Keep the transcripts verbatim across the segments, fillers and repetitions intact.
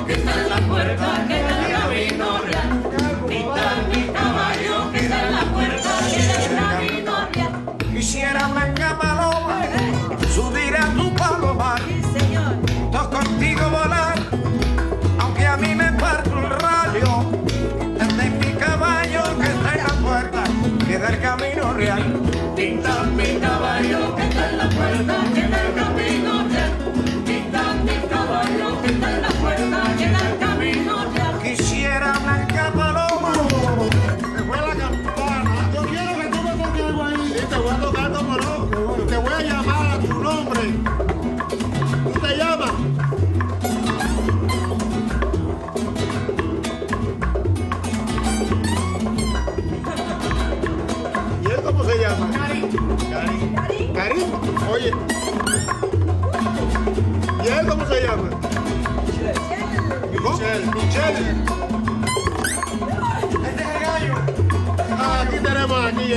que está en la puerta, que está el camino real. Pinta mi caballo, que está en la puerta, que está el camino real. Quisiera Blanca Paloma subir a tu palomar, junto contigo volar, aunque a mí me parto un rayo. Desde mi caballo que está en la puerta, que da el camino real. Pinta mi caballo, que está en la puerta, que da el camino real. Pinta mi caballo, que está en la puerta, que da el camino real. Quisiera Blanca Paloma. Me fue la campana. Yo quiero que tú me toques algo ahí. Sí, te voy a tocar como no. Te voy a llamar a tu nombre. ¿Tú te llamas? ¿Y él cómo se llama? Karim. Karim. Karim. Oye. ¿Y él cómo se llama? Michelle. Michelle. Este es el gallo. Ah, aquí tenemos aquí.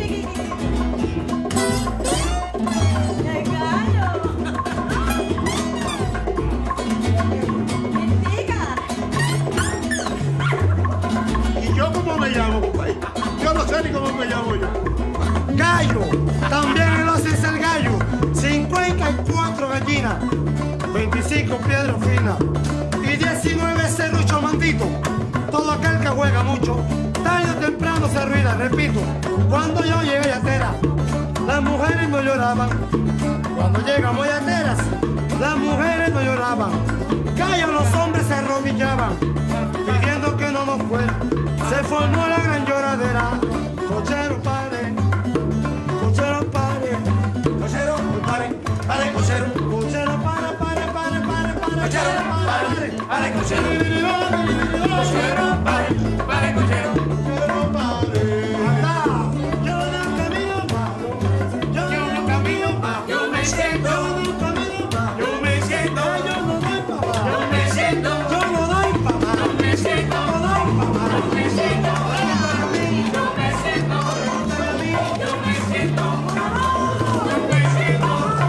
¿Y yo cómo me llamo, compadre? Yo no sé ni cómo me llamo yo. Gallo, también lo hace el gallo. cincuenta y cuatro gallinas, veinticinco piedras finas y diecinueve serruchos manditos. Todo aquel que juega mucho, tarde o temprano se arruina. Repito, cuando yo llegué a Yatera, las mujeres no lloraban. Cuando llegamos a Yateras, las mujeres no lloraban. Gallo, los hombres se arrodillaban, pidiendo que no nos fuera. Se formó la gran lloradera. Cochero, pare, cochero, pare, Cochero, pare, pare, cochero. cochero, pare, pare, pare, pare, pare, Cochero, pare, pare, cochero. cochero, Pare, pare, cochero. cochero, pare. Anda, yo no camino más, yo no camino más, Yo me siento, yo no camino más, yo me siento, yo no doy pa' más, yo me siento, yo no doy pa' más, me siento, no doy pa' más. me siento, yo me siento, yo me siento, yo me siento,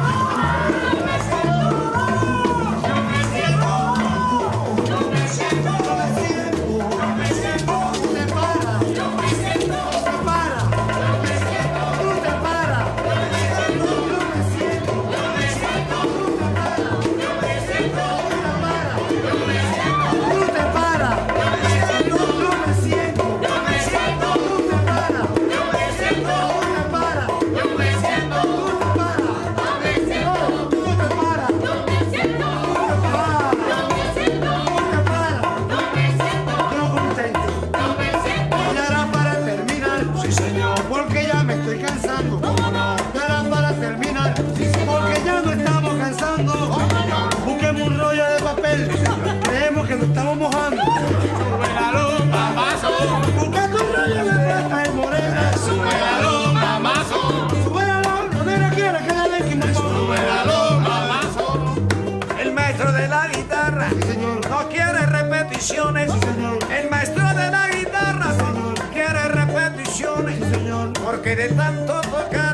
yo me siento, yo me siento, Te para, yo me siento, te para, tú te para, tú me siento, yo me siento, tú te para, yo me siento, tú te para, tú me siento, yo me siento, tú te para, yo me siento, tú te para, yo me siento, tú te para, tú te para, Yo me siento, tú te para, yo me siento, tú te para, yo me siento, yo contento. yo me siento. Y ahora para terminar, sí señor, porque ya me estoy cansando. cómo no, Y ahora para terminar, porque ya no estamos cansando. Busquemos un rollo de papel, creemos que nos estamos mojando. sube la loma, mazo, Buscate un rollo de plata y morena. sube la loma, mazo, Sube la lona, mira quiere que le den que me ponga. sube la loma, mazo. El maestro de la guitarra señor. no quiere repeticiones. señor. El maestro de la guitarra no quiere repeticiones. Señor. Porque de tanto tocar